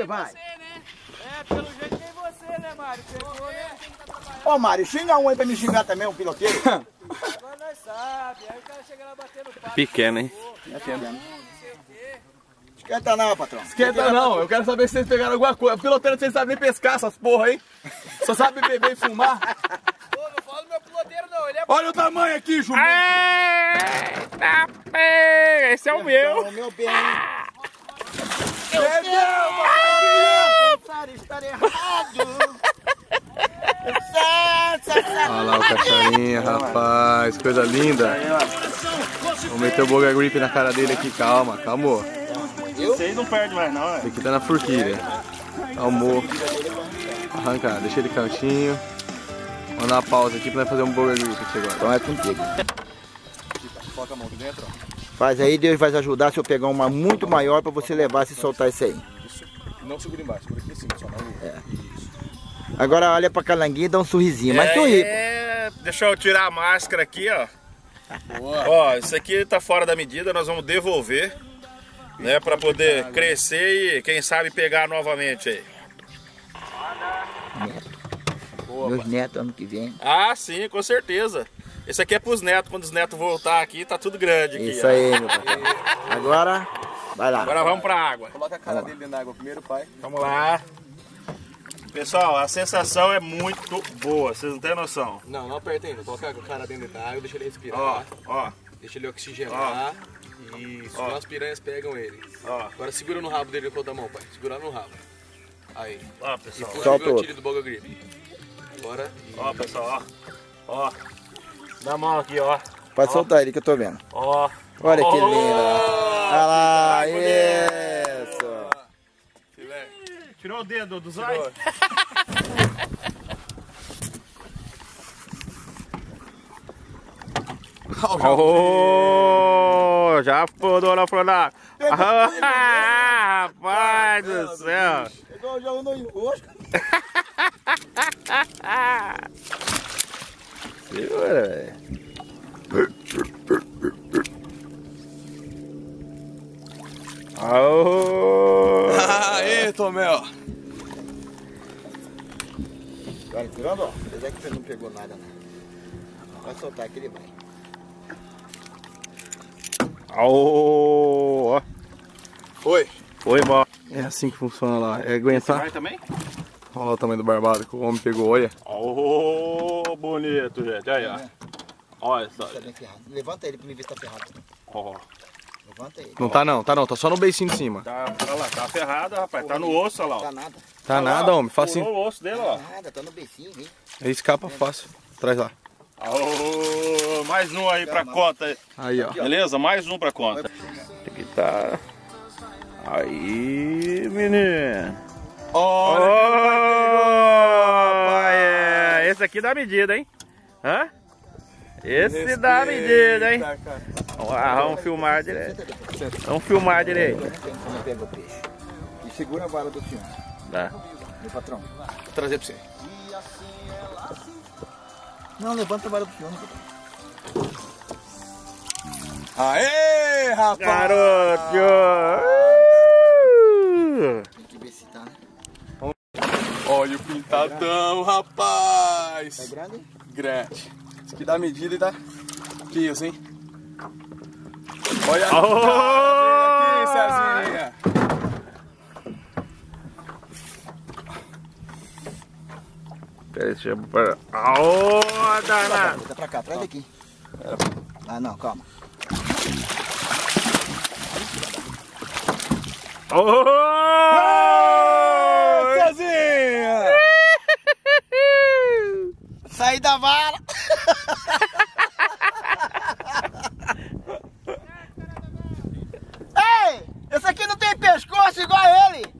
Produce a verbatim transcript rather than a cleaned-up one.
vai. Você, né? É, pelo jeito nem você, né, Mário? Pegou, né? Ô, Mário, xinga um aí pra me xingar também, um piloteiro. Agora nós sabemos. Aí o cara chega lá batendo papo. Pequeno, hein? Esquenta não, patrão. Esquenta não, eu quero saber se vocês pegaram alguma coisa. Piloteiro, vocês sabem nem pescar essas porra aí. Só sabe beber e fumar. Pô, não fala do meu piloteiro não, ele é... Olha o tamanho aqui, Jumento. Eita, pega! Esse é o meu. O meu bem. Eu Pensar estar errado. Olha lá o caixarinha, rapaz. Coisa linda. Vou meter o Boga Grip na cara dele aqui. Calma, calma. Vocês não perdem mais não, é? Esse aqui tá na forquilha. Calmou. Arranca, deixa ele cantinho. Vamos dar uma pausa aqui pra nós fazer um Boga Grip aqui agora. Então é contigo. Coloca a mão aqui dentro, ó. Faz aí, Deus vai ajudar se eu pegar uma muito maior pra você levar se soltar isso aí. Não segura embaixo, segura aqui em cima, só na lua. É. Agora olha pra calanguinha e dá um sorrisinho, mas sorri. É, deixa eu tirar a máscara aqui, ó. Ó, isso aqui tá fora da medida, nós vamos devolver, né, pra poder crescer e quem sabe pegar novamente aí. Meus netos ano que vem. Ah, sim, com certeza. Esse aqui é pros netos, quando os netos voltar aqui, tá tudo grande aqui. Isso ó. aí, meu patrão. Agora, vai lá. Agora vamos pra água. Coloca a cara dele dentro da água primeiro, pai. Vamos lá. Pessoal, a sensação é muito boa, vocês não têm noção. Não, não aperta ainda. Coloca a cara dentro da água, deixa ele respirar. Ó, ó, Deixa ele oxigenar. Isso, Ó. as piranhas pegam ele. ó. Agora segura no rabo dele com a outra mão, pai. Segura no rabo. Aí. Ó, E pessoal. puxa Solta o outro. gatilho do Boga Grip. Agora. Ó, pessoal, ó. Ó. Dá a mão aqui, ó. Pode soltar ele que eu tô vendo. Ó. Olha que Ó. lindo. Olha lá, Que isso. Filé. Tirou o dedo do zóio? Oh, já pulou na flor. Rapaz do céu. Igual já andou em rosca. Segura, velho. Oh. Aê, Tomé, ó. Agora tirando, ó. Apesar que você não pegou nada, não. Vai soltar que ele vai. Oh. Foi. Foi, mó. É assim que funciona lá. É aguentar. Vai também? Olha o tamanho do barbado que o homem pegou, olha. Oh, bonito, gente. Aí, ó. Olha só. Tá bem ferrado. Levanta ele pra mim ver se tá ferrado. Ó. Levanta ele. Não tá não, tá não. Tá só no beicinho de cima. Tá, olha lá, tá ferrado, rapaz. Tá no osso, olha lá. Tá Ó. nada. Tá Olha lá, nada, homem. Furou Facinho. o osso dele, ó. Tá nada, tá no beicinho, vem. Ele escapa fácil. Traz lá. Oh, mais um aí pra conta. Aí, ó. Beleza? Mais um pra conta. Aqui tá. Aí, menino. Olha Oh, é. Esse aqui dá medida, hein? Hã? Esse dá medida, hein? Vamos lá, vamos filmar direito. Vamos filmar direito. Não pega o peixe. E segura a vara do filme, Tá. meu patrão. Vou trazer pra você. Não, levanta a vara do filme. Aê, rapaz! Garoto! Tem que ver se tá, né? Olha o pintadão, rapaz! Tá grande? Grande. Isso aqui dá medida e dá peso, hein? Olha a Oh! aqui, Cezinha! Deixa eu... Aô, danado! Dá pra cá, traz daqui. Ah, não, calma. Oh! Cezinha! Saí da vara! Ei! Esse aqui não tem pescoço igual a ele!